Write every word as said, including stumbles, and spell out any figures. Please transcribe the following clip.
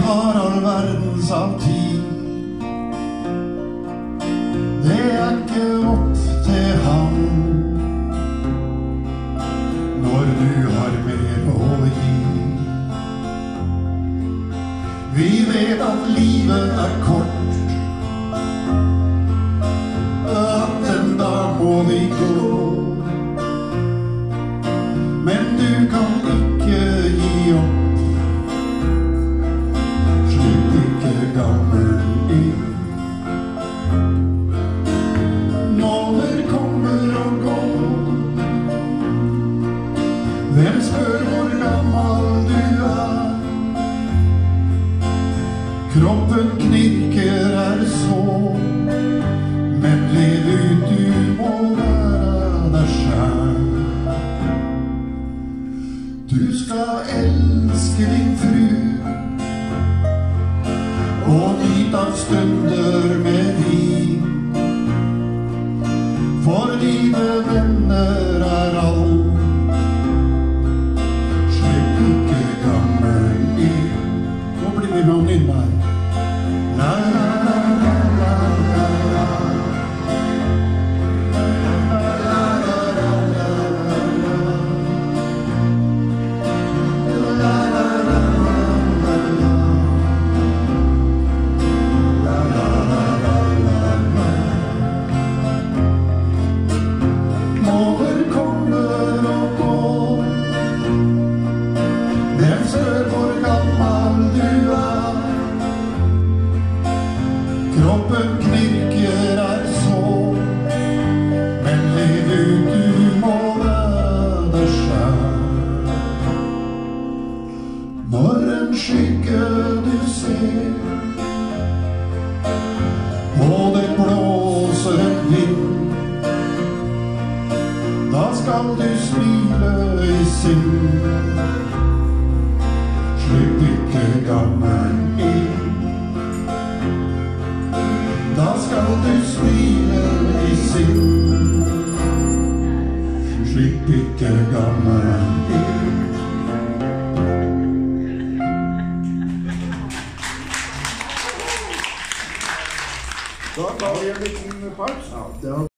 har all verdens av tid. Det er ikke opp til han når du har mer å gi. Vi vet at livet er kort, at en dag må vi gå. Men du kan ikke gi opp, slipp ikke gammel inn. Nåler kommer og går, hvem spør hvor gammel du er? Kroppen knirker er så, men lev ut, du må være deg selv. Du skal elske din fru og nyte av stunder med vin, for dine venner er alt. Slipp ikke gammel inn. Nå blir vi med å nynne her. La, la, la, la, la, la, la. Kroppen knirker er så, men lev ut, du må være deg selv. Når en skygge du ser, og det blåser en vind, da skal du smile i sinn. Slipp ikke gammel inn. Da skal du smile i sinn. Slipp ikke gammel inn. Da tar vi en liten pause.